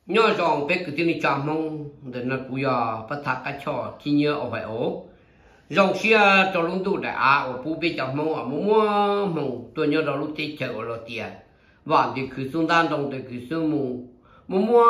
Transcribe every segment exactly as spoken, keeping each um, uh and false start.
nhớ rằng bé cái tiếng chăm mong để nó cúi à bắt thắt cái chó khi nhớ ở phải ố dòng xe cho luôn tụ đã ở phụ bé chăm mong ở mua mong tôi nhớ đó lúc tết chờ ở tiền và thì cứ xuống đan đồng thì cứ xuống mù mua mua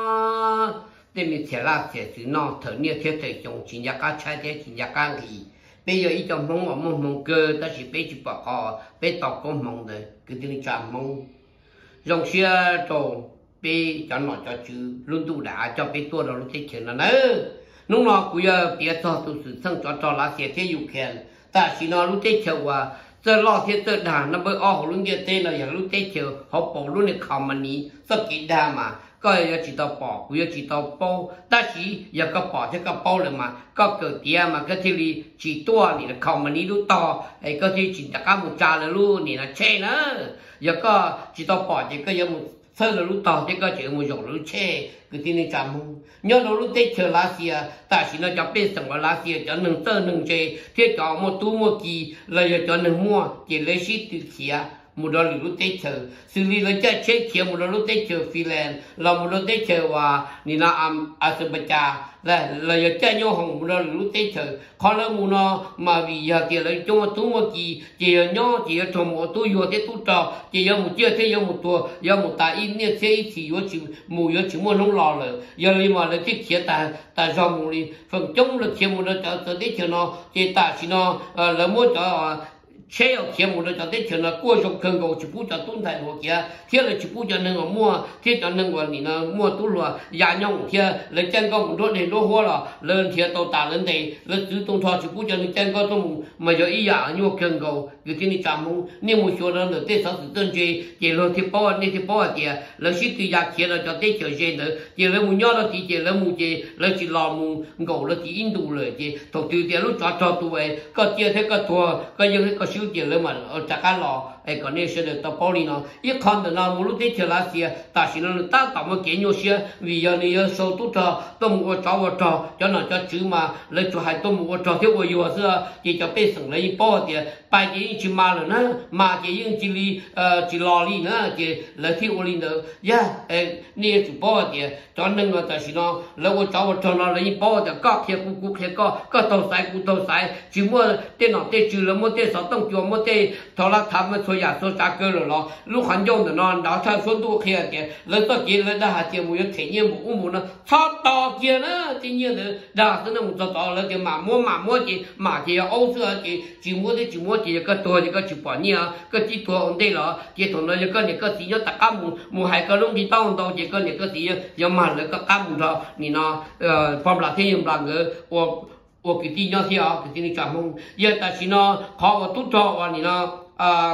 để mình theo là theo từ nó thở nhiều theo thời trong chính gia cá trái theo chính gia cá gì bây giờ ít chăm mong ở mong mong cơ ta chỉ bé chụp bạc họ bé tọc con mong đấy cái tiếng chăm mong dòng xe cho bé cho nó cho chữ luôn tụ đã cho bé tua đó lúc tết chờ nó nữa lúc nào cũng giờ bé cho tụ sự sang cho cho lá xe theo yêu khen ta chỉ nó lúc tết chờ qua giờ lo theo tự đàn nó bởi ở luôn kia tên làอย่างlúc tết chờ họ bỏ luôn để không mà ní sao kỹ đa mà có giờ chỉ tao bỏ cũng giờ chỉ tao bao ta chỉ giờ có bỏ chứ có bao rồi mà có cỡ tia mà cái thì chỉ tua thì là không mà ní lúc to ấy có thì chỉ cả một trà là luôn thì là che nữa giờ có chỉ tao bỏ chỉ có giờ một sơ là lúc to chứ có chỉ một dòng lúc che cái tin này chăm không nhớ đâu lúc tết chờ lá xìa ta chỉ nó cho biết rằng là lá xìa cho nâng sơ nâng che thế cho một tu một kỳ là giờ cho nâng mua chỉ lấy ship từ xìa một đôi lúc tết chờ xử lý lấy cho chết kia một đôi lúc tết chờ Finland là một đôi tết chờ và nina am Azerbaijan là là giờ chơi nhau hồng một đôi lúc tết chờ khó lắm một nó mà vì giờ kia lấy cho một tu một kỳ chỉ nhau chỉ cho một tu vừa tết tu trò chỉ giờ một chưa thế giờ một tua giờ một ta in như thế chỉ vừa chỉ một giờ chỉ muốn không lo rồi giờ đi mà lấy cái kia ta ta do một đi phần chống là kia một đôi cho tết chờ nó thì ta chỉ nó là mua cho chế ở kia một đôi cho tết chờ nó qua trong cơn cầu chỉ phụ cho tuân thành hồ kia kia là chỉ phụ cho nên ở mua kia cho nên còn thì nó mua tu lúa giá nhông kia lấy chân con một đôi để đôi hoa là lên kia tàu tả lên đây lên tứ tung thọ chỉ phụ cho nên chân con tông mà giờ ý giả như cơn cầu cái cái này chăm không nếu một số lần tết sáu sự tân chế chỉ là thì bao này thì bao tiền là chỉ từ giá kia là cho tết chờ chế nữa chỉ là một nhau là thì chỉ là một chế là chỉ là một cầu là chỉ in đủ rồi chỉ đầu tư tiền lúc cho cho tuổi có tiền thế có thua có những cái siêu tiền lên mà ở chắc ăn lò ấy còn nếu sẽ được tao bao đi nó ít con được nào một lúc tết chờ lá xia ta chỉ nó ta tạo một cái nhau xia vì giờ này giờ sâu tu trò tôi một trò một trò cho nó cho chữ mà lấy cho hai tôi một trò thiếu vừa vừa xưa chỉ cho bé sừng lấy bao tiền bài chỉ chỉ mà rồi nữa mà chỉ những chỉ li chỉ lò li nữa chỉ lấy thiếu li nữa ya ấy nè chỉ bao tiền cho nên người ta chỉ nó lấy một trò một trò nó lấy bao tiền có kia cú cú kia có có tàu sai cú tàu sai chỉ mua tên nó tên chữ là mua tên sáu tông chùa mua tên thọ lạc tham mà thôi ya số giá cơ rồi nó lúc hoàn dùng de non đào sang số tu kia kia lấy tất kia lấy đã hạt kia một cái thể nghiệm một một nó chót to kia nữa tự nhiên là đã cái nó một chót to là cái mà mua mà mua chỉ mà chỉ âu xưa chỉ chỉ mua thì chỉ mua chỉ cáiตัวcái chỉ bỏ nhia cái chỉตัวổn định rồi cái thằng nó cái cái chỉ nhớ tất cả một một hai cái lúc đi tao tao chỉ cái cái chỉ giờ mà lấy cái cam một rồi thì nó phong là thế nhưng là người của của cái gì nhớ thì à cái gì chả mong giờ ta chỉ nó khó và tốt cho và thì nó à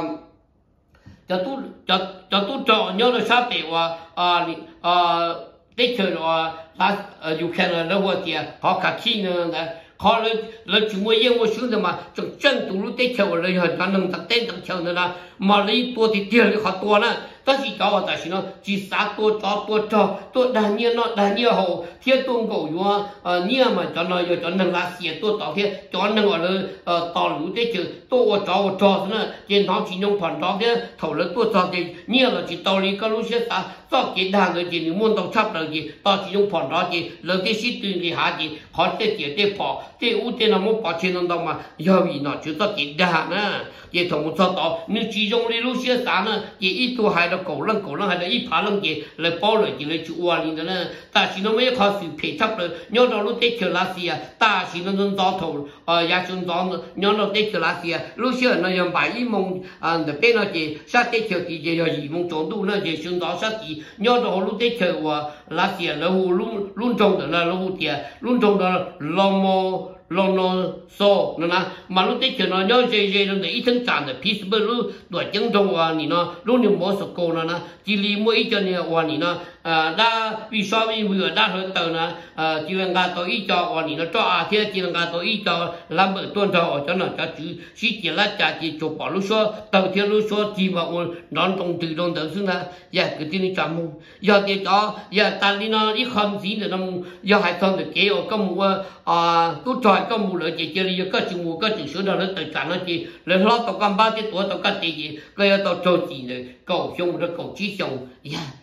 cho tôi cho cho tôi cho nhớ là sao để và à à để chơi là làอยู่แค่นั้นแล้วว่าที่เขาขัดขี้เนี่ยนะเขาเลยเลยจุ่มยังว่าชื่อมาจนจันตุลุเตเชวเลยเห็นนั่งตัดเต้นตัดเชวเนี่ยนะมาเลยตัวที่เดียวเลยเขาตัวนะแต่ที่เขาว่าแต่สินะจีสาตัวจอตัวจอตัวด่านเนี่ยเนาะด่านเนี่ยเขาเที่ยวตัวกูอยู่ว่าเออเนี่ยมาจอนเราอยู่จอนนั่งลาเสียตัวต่อเที่ยวจอนนั่งว่าเลยเออต่อลุเตเชวตัวจอจอเนี่ยเจนท้องจีนยงผ่อนจอเที่ยวเท่าเลยตัวจอเที่ยวเนี่ยเราจีตอลีก็รู้เสียตาต่อเกณฑ์ทางเลยจีนมุ่งต้องชับเลยจีต่อจีนยงผ่อนจอจีเลยที่สิตื่นที่หาจีขอเตะเจี๋ยเตะพอเตะอู้เตะน้ำมันปอเชนนั่งมาย่อวีเนาะจีต่อเกณฑ์ทางนะจีถงมุสต่อนี่จีจงเลยรู้เสียตานะจีอีตัวหายเราเก่าลังเก่าลังหายเราอีผาลังจีเลยป้อเลยจีเลยจูวาลีนั่นนะแต่จีน้องไม่เขาสืบเพชับเลยย้อนเรารู้เตะเชลาเซียแต่จีน้องต้องต่อถูเอ่อยาชนต่อย้อนเราเตะเชลาเซียรู้เสียนั่นยังไปอีมงอ่าเดี๋ยวเป็นเราจีชาเตะเชลจีจี要อีมงจงดูนั่นจีชนต่อชาจีย้อนเรารู้เตะเชลว่าลาเซียเราลุ่นลุ่นจงเดี๋ยวเรารู้เตียลุ่นจงเดี๋ยวเราโมlòng nó so nó na mà lúc tết nó nhớ dây dây nó để ít thân tràn để peace bơ lu đuổi chân trong hoa nè nó lúc niệm bó sọc cô nó na chỉ li mua ít cho nè hoa nè nó đa vì sao vì vừa đa hơn tờ na chỉ là gà tôi ít cho hoa nè nó cho à thế chỉ là gà tôi ít cho làm bữa tuần cho cho nó cho chữ chỉ chỉ là trả chỉ chụp bỏ lúc số tàu thiên lúc số chỉ mà đón trong từ trong tờ xưa na giờ cái tin chăm mông giờ thì cho giờ ta đi nó ít không gì nữa nó giờ hai con được kéo có mua à tôi cho có mù lợi chỉ chơi đi có chừng mù có chừng sữa đó nó tự cả nó chỉ lên lót tao cầm ba cái tuổi tao cắt gì cái tao cho gì rồi cầu xong rồi cầu chí xong, yeah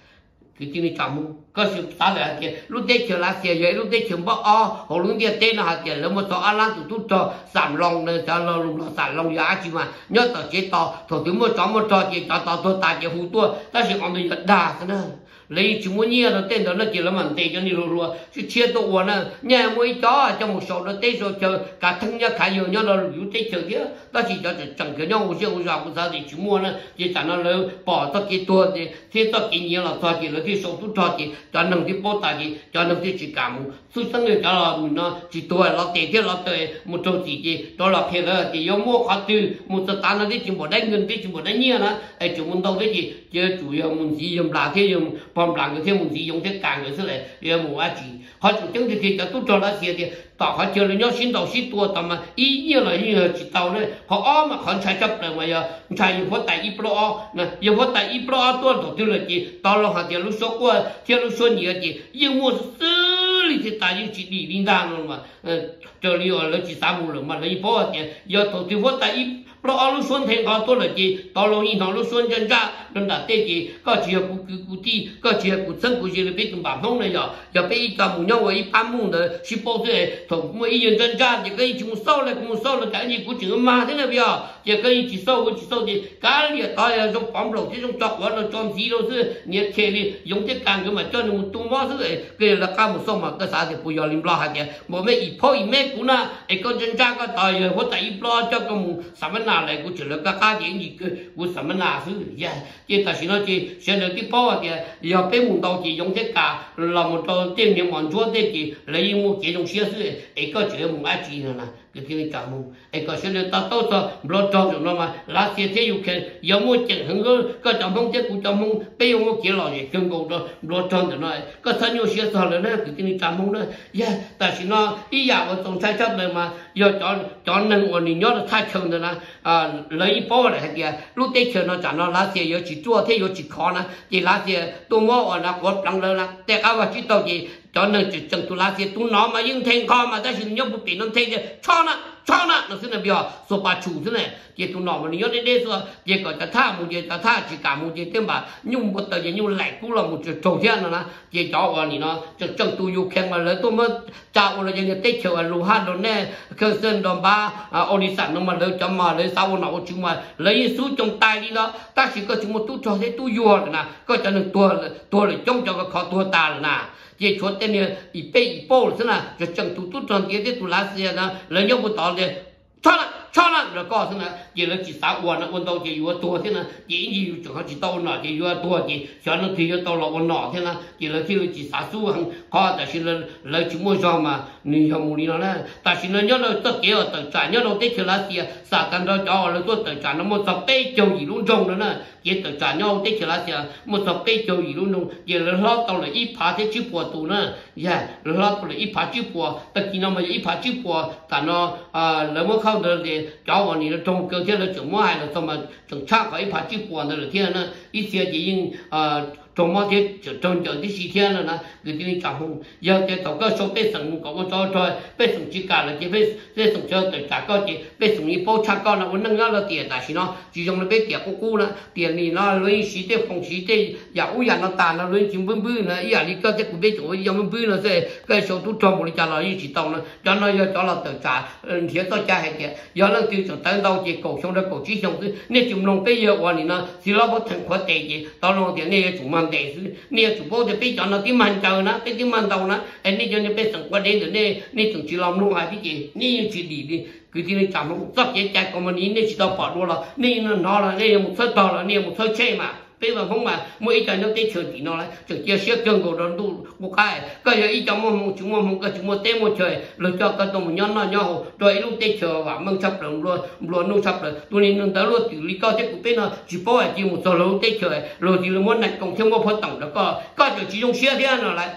cái chuyện này chăm mông có sự sao lại thì lúc tết chờ lá xe vậy lúc tết chờ bao o hồ lúc tết tết nó hạt tiền lúc mà cho ăn lan tụt tụt cho sản lòng này cho nó lúc nó sản lòng giá chứ mà nhớ tờ chế tờ thổ tiếng một chó một trò chỉ cho tờ tôi tài chỉ hú tua ta chỉ còn được gật đà thế nào lấy chúng muốn nhiều nó tên đó nó chỉ là mặn tê cho nên lùa chứ chia tổ uốn à nhà mỗi chó trong một số nó tê rồi chờ cả thân nhau cả nhiều nhau nó yếu tê chờ kia ta chỉ cho chẳng cái nhau một chiếc một dòng một sao thì chúng mua nó chỉ chẳng nó lấy bỏ tất cái tua thì thế tất cái nhiều là cho chỉ là cái số tu cho thì cho nâng cái bố tài thì cho nâng cái chỉ cảm suy sang người cho là nó chỉ tua là tê thế là tê một chỗ chỉ chỉ đó là thế là thì yếu mua khó từ một tờ tan nó đi chỉ một đánh ngân đi chỉ một đánh nhiều đó ai chúng muốn đâu cái gì chứ chủ yếu muốn gì dùng là thế dùng phòng làm cái thêm một gì dùng thế càng người xưa này giờ một ai chỉ họ chủ trương thì thì cho tôi cho là gì thì tao họ chơi là nhau xin đầu xin tua tao mà ý như là như chỉ tao đấy họ mà họ chạy chấp rồi mà giờ chạy như phát tại ít pro nè giờ phát tại ít pro tôi đầu tiên là gì tao là họ tiền lúc số qua tiền lúc số nhiều gì nhưng một xử lý thì tại như chỉ đi đi ra rồi mà chơi đi là chỉ sáu mươi rồi mà lấy bao tiền giờ đầu tiên phát tại ít pro lúc xuân thì họ tôi là gì tao là như thằng lúc xuân chân ra nên là thế gì có chuyện cụ cụ ti có chuyện cụ sinh cụ gì là biết tụi bạn không này giờ giờ bây giờ một nhau với ba mùng rồi chỉ bao giờ thằng mỗi yên chân ra chỉ cái chúng sau là cũng sau là cái gì cũng chỉ mà thế này bây giờ chỉ cái chỉ sau chỉ sau thì cái gì tao là trong bóng lồng chứ trong chọc quá là trong gì đâu chứ nhiệt chế đi dùng cái càng cái mà cho nó một tung mó thế cái là cả một số mà cái啥thì bây giờ làm lo hả chứ một mấy ít phơi mấy cũng na cái con chân ra cái tao giờ có tại lo cho cái một sản phẩm nào này cũng chỉ là cái cái gì gì cái của sản phẩm nào thứ gì chỉ ta chỉ nói chỉ sẽ được cái bao thì giờ bên một đầu chỉ dùng cái cả là một đầu tiên những món chúa thế thì lấy một cái dùng xe thứ cái có chỉ một ai chỉ nữa nè cái cái cảm mong cái có sẽ được ta tốt cho lo cho nó mà lá xe thế dùng cái giờ mua chẳng hứng cái cái cảm mong thế cũng cảm mong bây giờ một cái lò gì cưng cầu đó lo cho được nói có thân nhiều xe sao nữa cái cái cảm mong đó yeah ta chỉ nói ý giả của tổng sai chấp này mà giờ cho cho nên còn nhớ là thay chồng rồi nè à lấy bao này cái kia lúc tết chờ nó chẳng nó lá xe giờ chỉ chua thế giờ chỉ khó nè chỉ lá xe tôi mua ở nó có đằng lớn nèแต่เอาว่าchỉ tao chỉ cho nên chỉ chẳng tu lá xe tu nó mà nhưng thành khó mà ta chỉ nhớ một bị nó thành thì cho nó cho nó nó sẽ là bây giờ số ba chủ thế này chỉ tu nó mà nhớ đến đây rồi chỉ còn ta tha một chỉ ta tha chỉ cả một chỉ thêm bà nhung một tờ chỉ nhung lại cũng là một chỉ trâu thiên rồi nè chỉ cho vào thì nó chẳng chẳng tu yêu khen mà lấy tôi mới chào là những tết chờ lù han đồ nè khơi sơn đồ ba oni sản nó mà lấy cho mà lấy sau nó chúng mà lấy số trong tay đi đó ta chỉ có chúng một tu cho thế tu yêu rồi nè có cho nên tua tua là trong cho cái khó tua ta rồi nè chỉ cho tên này ít bé ít bao thế nào cho chẳng tu tu tròn kia thế tu lá xe đó lấy nhau một tàu này cho nó cho nó rồi có thế nào chỉ là chỉ sáu uốn nó uốn tàu chỉ uốn tua thế nào chỉ gì chẳng hạn chỉ tàu nọ chỉ uốn tua chỉ cho nó thì tàu là uốn nọ thế nào chỉ là thì chỉ sáu số hàng cóแต่是là lấy chúng mua cho mà nhiều mùi nó nèแต่是là nhớ là tất cả ở tất cả nhớ đầu tết thì lá xe xả tan đó cho là tôi tất cả nó một sập bé châu gì luôn trong đó nè chỉ tất cả nhau tết thì lá xe một sập bé châu gì luôn trong chỉ là lo tàu là ít phá thế chữ bùa tù nè yeah lo tàu là ít phá chữ bùa tất cả nó mà ít phá chữ bùa tại nó à lấy một khâu đó thì cháu vào này trong cơ thể là chúng mua hay là xong mà chúng chắc phải phá chữ bùa đó là thế nè ít xe chỉ in à trong mọi thế trong trong cái gì thiên là nè cái cái cảm hứng giờ cái tàu cơ số bé sừng có có cho cho bé sừng chỉ cả là cái bé bé sừng cho tới cả có chỉ bé sừng như bao chắc con là vẫn nâng là tiền tại vì nó chỉ dùng là bé tiền cô cô nè tiền này nó lấy xí thế phong xí thế giả u giả nó tàn nó lấy chim bướm bướm nè ý là đi cơ thế của bé chỗ dùng bướm bướm là thế cái số tu trong một cái là ý chỉ tàu nè cho nó giờ cho là tới trả thiệt tôi trả hết tiền giờ nó tiêu chuẩn tới đâu chỉ cổ xong đó cổ chỉ xong cứ nên chúng nông bây giờ qua này nó chỉ lo bất thành khóa tệ gì tao nông tiền này chúng mang để nè chủ bộ thì bây giờ nó cái màn chờ nó cái cái màn đầu nó anh đi cho nên bây giờ qua đến rồi nè nè chúng chỉ làm luôn hay cái gì nè chỉ đi đi cứ thì chạm nó rất dễ chạy còn mà nè chỉ tao bỏ luôn là nè nó là nè một số tao là nè một số chơi mà bây giờ không mà mỗi cái nó tết chơi thì nó lại trực chia sẻ cơn cổ đó đủ một cái cái giờ ít trong một chúng một cái chúng một tết một trời rồi cho cái tôm nhon nó nhau rồi lúc tết chờ và mang sắp rồi luôn luôn nung sắp rồi tôi nên nung tới luôn từ lý cao tết của bên nó chỉ bỏ chỉ một số lâu tết trời rồi thì là muốn này còn thêm một phần tổng đó có có chỉ dùng xe thế nào lại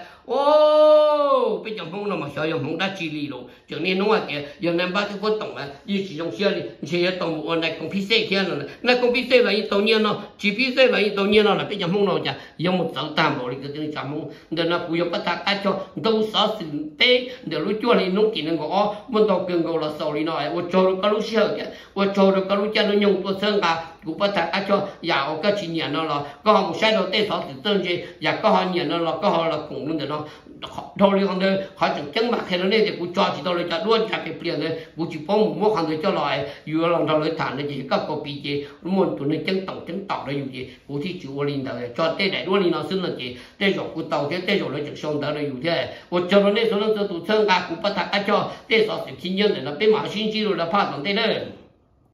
ô bây giờ không nào mà sợ dùng không đã chỉ lý rồi cho nên nó là cái giờ này ba cái phần tổng là chỉ dùng xe đi xe tổng một này còn phi xe thế nào này còn phi xe là tự nhiên nó chỉ phi xe là tự nhiên nó là bây giờ không nào chả dùng một sáu tam rồi cái cái chả không để nó phụ giúp bắt thác cho đâu sợ sự tê để lúc chua thì nó chỉ nên có muốn tàu cường cầu là sầu đi nói 我 cho nó có lúc sợ kìa 我 cho nó có lúc cha nó nhung tôi sơn cả cụ bắt thằng cá cho giàu cái chuyện nhà nó là có họ một sai đầu tiên họ tự tôn gì và có họ nhà nó là có họ là cùng luôn để nó thôi đi không được họ chẳng chứng mặt hay nó nên thì cụ cho chỉ tôi lấy cho luôn cho cái tiền đấy cụ chỉ có một một hàng để cho lại vừa lòng thằng lấy thản đấy chỉ các cô bị gì muốn tụi nó chứng tàu chứng tàu đấy dùng gì cụ thì chịu lên đầu cho tê đại luôn đi nó xin là gì tê rồi cụ tàu thế tê rồi nó chẳng xong tới đây dùng thế cụ cho nó nên số nó tụi thân cả cụ bắt thằng cá cho tê rồi thì nhân để nó bên mà xin chi rồi là phát thằng tê đấy